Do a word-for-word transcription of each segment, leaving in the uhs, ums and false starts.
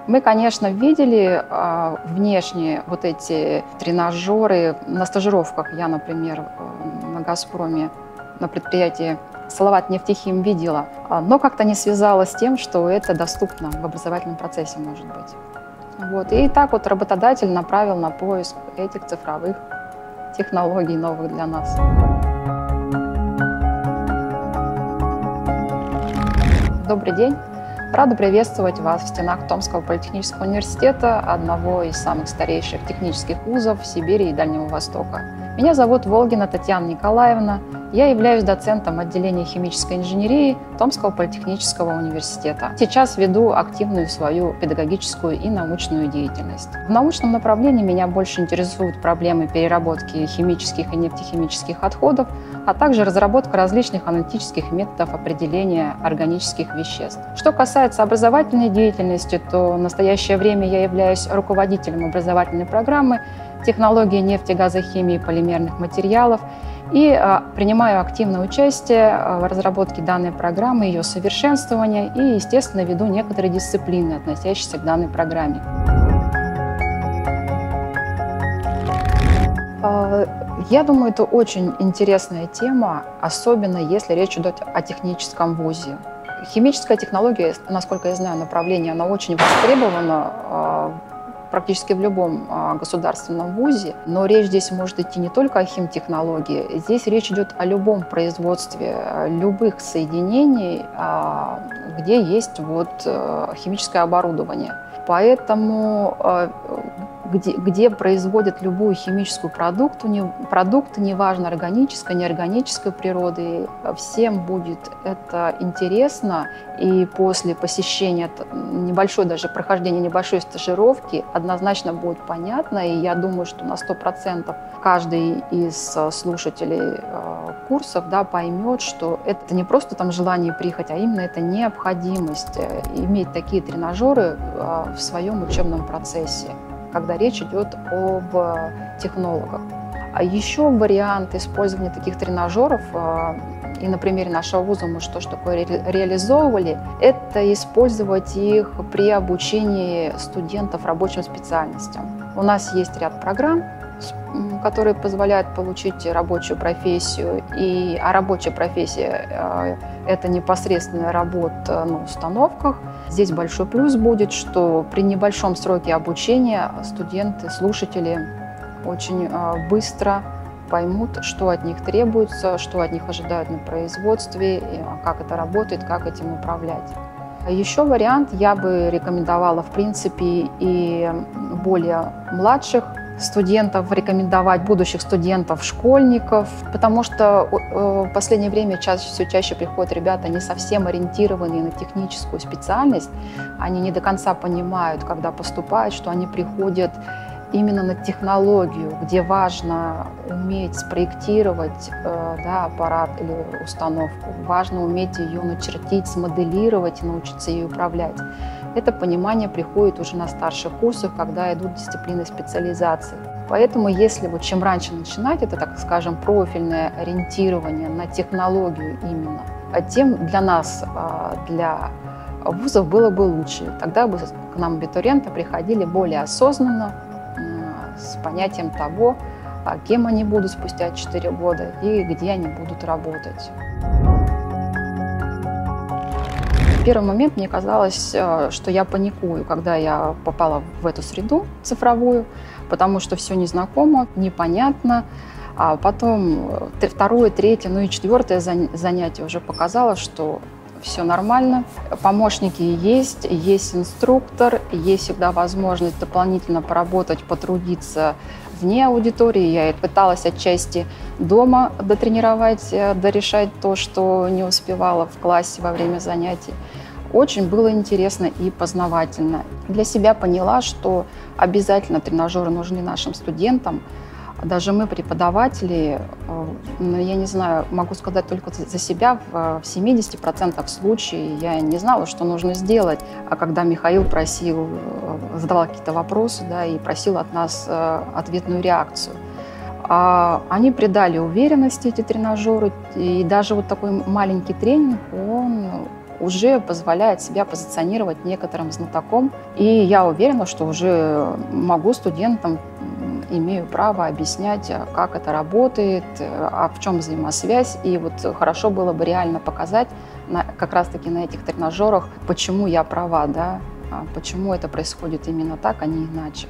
Мы, конечно, видели э, внешне вот эти тренажеры на стажировках. Я, например, на «Газпроме» на предприятии «Салават-Нефтехим» видела, но как-то не связалась с тем, что это доступно в образовательном процессе, может быть. Вот. И так вот работодатель направил на поиск этих цифровых технологий новых для нас. Добрый день! Рада приветствовать вас в стенах Томского политехнического университета, одного из самых старейших технических вузов Сибири и Дальнего Востока. Меня зовут Волгина Татьяна Николаевна. Я являюсь доцентом отделения химической инженерии Томского политехнического университета. Сейчас веду активную свою педагогическую и научную деятельность. В научном направлении меня больше интересуют проблемы переработки химических и нефтехимических отходов, а также разработка различных аналитических методов определения органических веществ. Что касается образовательной деятельности, то в настоящее время я являюсь руководителем образовательной программы «Технологии нефтегазохимии и полимерных материалов» и а, принимаю активное участие в разработке данной программы, ее совершенствования и, естественно, веду некоторые дисциплины, относящиеся к данной программе. А, я думаю, это очень интересная тема, особенно если речь идет о техническом вузе. Химическая технология, насколько я знаю, направление, она очень востребована а, практически в любом а, государственном вузе, но речь здесь может идти не только о химтехнологии, здесь речь идет о любом производстве любых соединений, а, где есть вот, а, химическое оборудование. Поэтому а, где, где производят любую химическую продукт, не, продукт, неважно органической, неорганической природы, всем будет это интересно, и после посещения небольшой, даже прохождения небольшой стажировки однозначно будет понятно, и я думаю, что на сто процентов каждый из слушателей курсов, да, поймет, что это не просто там желание и прихоть, а именно это необходимость иметь такие тренажеры в своем учебном процессе, когда речь идет об технологах. А еще вариант использования таких тренажеров, и на примере нашего вуза мы что ж такое ре реализовывали, это использовать их при обучении студентов рабочим специальностям. У нас есть ряд программ, которые позволяют получить рабочую профессию, и, а рабочая профессия – это непосредственная работа на установках. Здесь большой плюс будет, что при небольшом сроке обучения студенты, слушатели очень быстро поймут, что от них требуется, что от них ожидают на производстве, как это работает, как этим управлять. Еще вариант я бы рекомендовала, в принципе, и более младших студентов, рекомендовать будущих студентов, школьников, потому что в последнее время чаще, все чаще приходят ребята не совсем ориентированные на техническую специальность, они не до конца понимают, когда поступают, что они приходят именно на технологию, где важно уметь спроектировать э, да, аппарат или установку, важно уметь ее начертить, смоделировать и научиться ее управлять. Это понимание приходит уже на старших курсах, когда идут дисциплины специализации. Поэтому, если вот чем раньше начинать, это, так скажем, профильное ориентирование на технологию именно, тем для нас, для вузов было бы лучше. Тогда бы к нам абитуриенты приходили более осознанно, с понятием того, кем они будут спустя четыре года и где они будут работать. В первый момент мне казалось, что я паникую, когда я попала в эту среду цифровую, потому что все незнакомо, непонятно. А потом второе, третье, ну и четвертое занятие уже показало, что все нормально, помощники есть, есть инструктор, есть всегда возможность дополнительно поработать, потрудиться вне аудитории. Я пыталась отчасти дома дотренировать, дорешать то, что не успевала в классе во время занятий. Очень было интересно и познавательно. Для себя поняла, что обязательно тренажеры нужны нашим студентам. Даже мы, преподаватели, я не знаю, могу сказать только за себя, в семидесяти процентах случаев я не знала, что нужно сделать. А когда Михаил просил, задавал какие-то вопросы, да, и просил от нас ответную реакцию, они придали уверенности, эти тренажеры, и даже вот такой маленький тренинг, он уже позволяет себя позиционировать некоторым знатоком. И я уверена, что уже могу студентам, имею право объяснять, как это работает, а в чем взаимосвязь. И вот хорошо было бы реально показать на, как раз-таки на этих тренажерах, почему я права, да, почему это происходит именно так, а не иначе.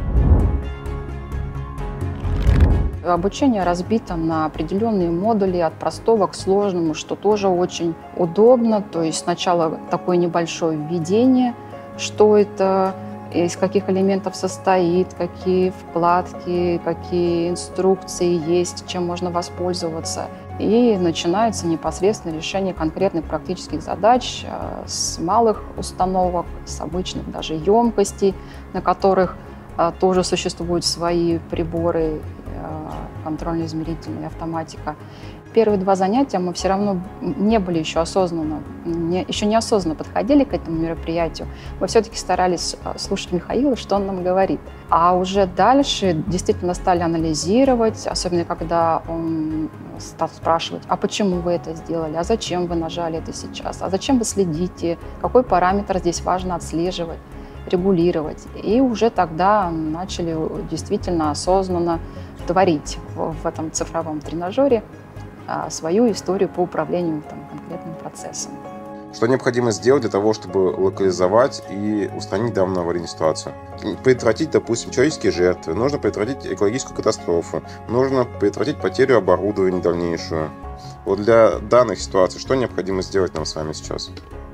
Обучение разбито на определенные модули от простого к сложному, что тоже очень удобно. То есть сначала такое небольшое введение, что это, из каких элементов состоит, какие вкладки, какие инструкции есть, чем можно воспользоваться. И начинается непосредственно решение конкретных практических задач с малых установок, с обычных даже емкостей, на которых тоже существуют свои приборы, контрольно-измерительная автоматика. Первые два занятия мы все равно не были еще осознанно, не, еще неосознанно подходили к этому мероприятию. Мы все-таки старались слушать Михаила, что он нам говорит. А уже дальше действительно стали анализировать, особенно когда он стал спрашивать, а почему вы это сделали, а зачем вы нажали это сейчас, а зачем вы следите, какой параметр здесь важно отслеживать, регулировать. И уже тогда начали действительно осознанно творить в этом цифровом тренажере свою историю по управлению там, конкретным процессом. Что необходимо сделать для того, чтобы локализовать и устранить данную аварийную ситуацию? Предотвратить, допустим, человеческие жертвы, нужно предотвратить экологическую катастрофу, нужно предотвратить потерю оборудования дальнейшую. Вот для данных ситуаций что необходимо сделать нам с вами сейчас?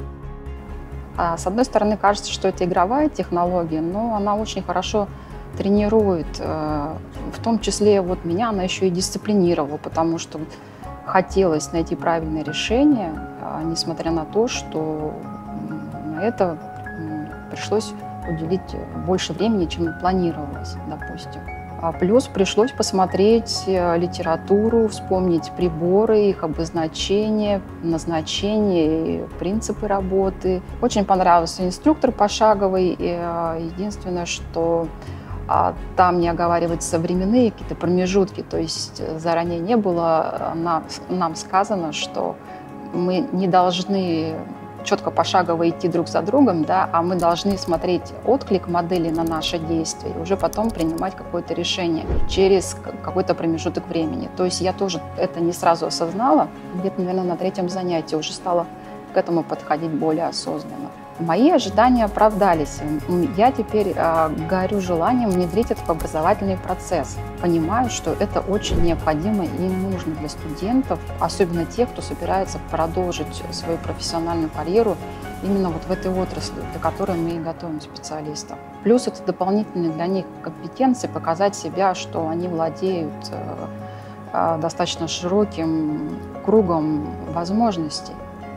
С одной стороны, кажется, что это игровая технология, но она очень хорошо тренирует, в том числе вот меня она еще и дисциплинировала, потому что хотелось найти правильное решение, несмотря на то, что на это пришлось уделить больше времени, чем планировалось, допустим. А плюс пришлось посмотреть литературу, вспомнить приборы, их обозначение, назначение и принципы работы. Очень понравился инструктор пошаговый. Единственное, что а там не оговариваются временные какие-то промежутки, то есть заранее не было нам, нам сказано, что мы не должны четко пошагово идти друг за другом, да, а мы должны смотреть отклик модели на наше действие и уже потом принимать какое-то решение через какой-то промежуток времени. То есть я тоже это не сразу осознала, где-то, наверное, на третьем занятии уже стала к этому подходить более осознанно. Мои ожидания оправдались. Я теперь э, горю желанием внедрить это в образовательный процесс. Понимаю, что это очень необходимо и нужно для студентов, особенно тех, кто собирается продолжить свою профессиональную карьеру именно вот в этой отрасли, для которой мы и готовим специалистов. Плюс это дополнительные для них компетенции, показать себя, что они владеют э, э, достаточно широким кругом возможностей.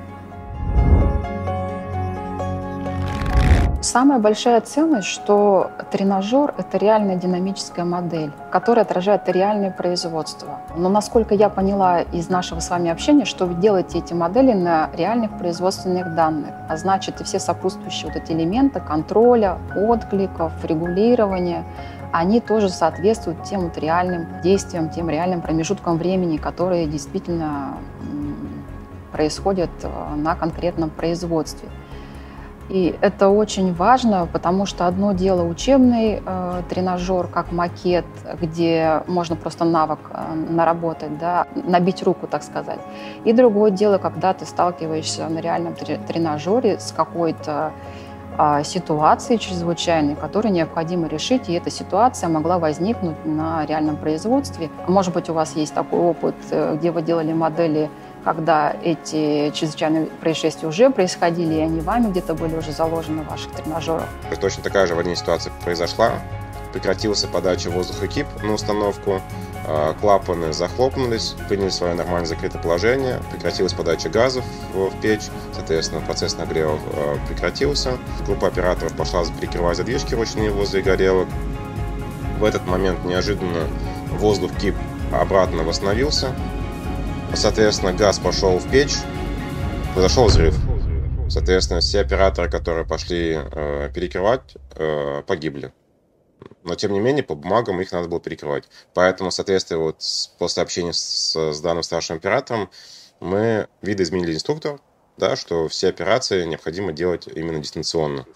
Самая большая ценность, что тренажер – это реальная динамическая модель, которая отражает реальное производство. Но насколько я поняла из нашего с вами общения, что вы делаете эти модели на реальных производственных данных, а значит и все сопутствующие вот эти элементы контроля, откликов, регулирования, они тоже соответствуют тем вот реальным действиям, тем реальным промежуткам времени, которые действительно происходят на конкретном производстве. И это очень важно, потому что одно дело учебный э, тренажер, как макет, где можно просто навык э, наработать, да, набить руку, так сказать. И другое дело, когда ты сталкиваешься на реальном тренажере с какой-то э, ситуацией чрезвычайной, которую необходимо решить, и эта ситуация могла возникнуть на реальном производстве. Может быть, у вас есть такой опыт, э, где вы делали модели, когда эти чрезвычайные происшествия уже происходили, и они вами где-то были уже заложены в ваших тренажерах. Точно такая же аварийная ситуация произошла. Прекратился подача воздуха КИП на установку, клапаны захлопнулись, приняли свое нормальное закрытое положение, прекратилась подача газов в печь, соответственно, процесс нагрева прекратился. Группа операторов пошла перекрывать задвижки ручные возле горелок. В этот момент неожиданно воздух КИП обратно восстановился. Соответственно, газ пошел в печь, произошел взрыв. Соответственно, все операторы, которые пошли э, перекрывать, э, погибли. Но, тем не менее, по бумагам их надо было перекрывать. Поэтому, соответственно, вот после общения с, с данным старшим оператором мы видоизменили инструктор, да, что все операции необходимо делать именно дистанционно.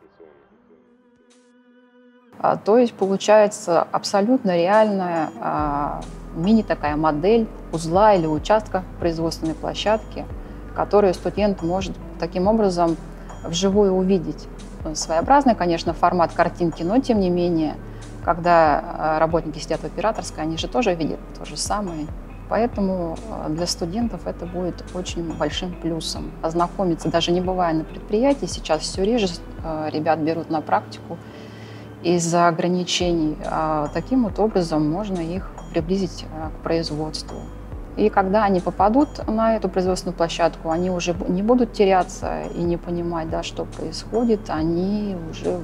А, То есть получается абсолютно реальная а, мини такая модель узла или участка производственной площадки, которую студент может таким образом вживую увидеть. Своеобразный, конечно, формат картинки, но тем не менее, когда а, работники сидят в операторской, они же тоже видят то же самое. Поэтому а, для студентов это будет очень большим плюсом. Ознакомиться, даже не бывая на предприятии, сейчас все реже а, ребят берут на практику из-за ограничений. А таким вот образом можно их приблизить к производству. И когда они попадут на эту производственную площадку, они уже не будут теряться и не понимать, да, что происходит, они уже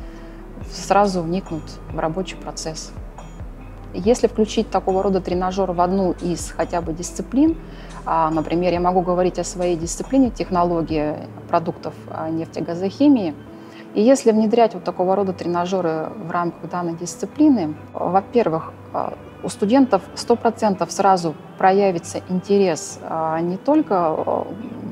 сразу вникнут в рабочий процесс. Если включить такого рода тренажер в одну из хотя бы дисциплин, например, я могу говорить о своей дисциплине технологии продуктов нефтегазохимии, и если внедрять вот такого рода тренажеры в рамках данной дисциплины, во-первых, у студентов сто процентов сразу проявится интерес не только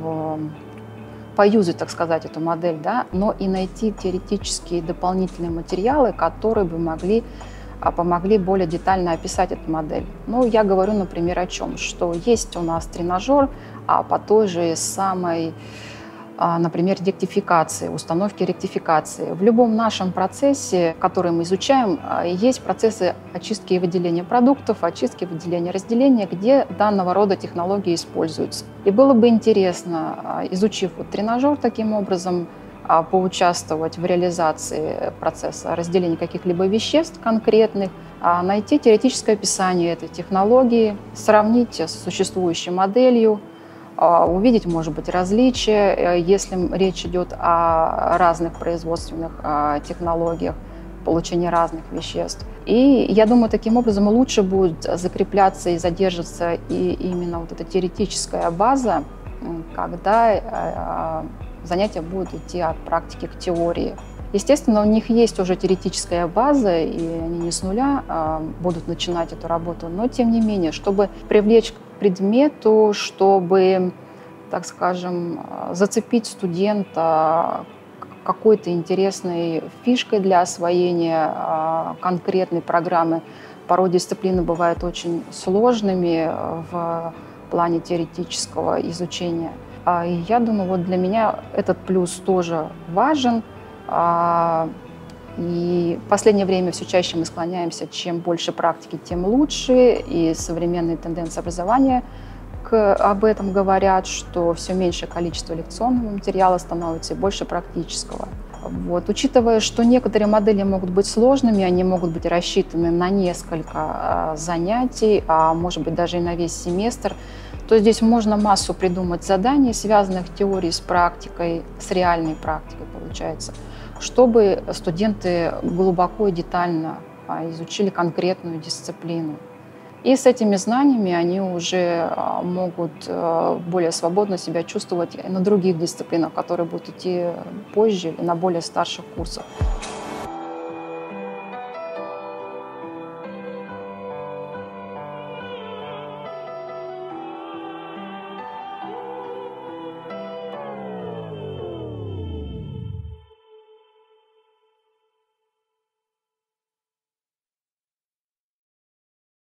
поюзать, так сказать, эту модель, да, но и найти теоретические дополнительные материалы, которые бы могли, помогли более детально описать эту модель. Ну, я говорю, например, о чем? Что есть у нас тренажер а по той же самой, например, ректификации, установки ректификации. В любом нашем процессе, который мы изучаем, есть процессы очистки и выделения продуктов, очистки, выделения, разделения, где данного рода технологии используются. И было бы интересно, изучив вот тренажер таким образом, поучаствовать в реализации процесса разделения каких-либо веществ конкретных, найти теоретическое описание этой технологии, сравнить с существующей моделью, увидеть, может быть, различия, если речь идет о разных производственных технологиях получения разных веществ. И я думаю, таким образом лучше будет закрепляться и задерживаться и именно вот эта теоретическая база, когда занятия будут идти от практики к теории. Естественно, у них есть уже теоретическая база, и они не с нуля а, будут начинать эту работу, но тем не менее, чтобы привлечь к предмету, чтобы, так скажем, зацепить студента какой-то интересной фишкой для освоения а, конкретной программы. Порой дисциплины бывают очень сложными в плане теоретического изучения. А, и я думаю, вот для меня этот плюс тоже важен. И в последнее время все чаще мы склоняемся, чем больше практики, тем лучше. И современные тенденции образования к, об этом говорят, что все меньшее количество лекционного материала становится и больше практического. Вот. Учитывая, что некоторые модели могут быть сложными, они могут быть рассчитаны на несколько занятий, а может быть даже и на весь семестр, то здесь можно массу придумать заданий, связанных теорией с практикой, с реальной практикой, получается, чтобы студенты глубоко и детально изучили конкретную дисциплину. И с этими знаниями они уже могут более свободно себя чувствовать на других дисциплинах, которые будут идти позже и на более старших курсах.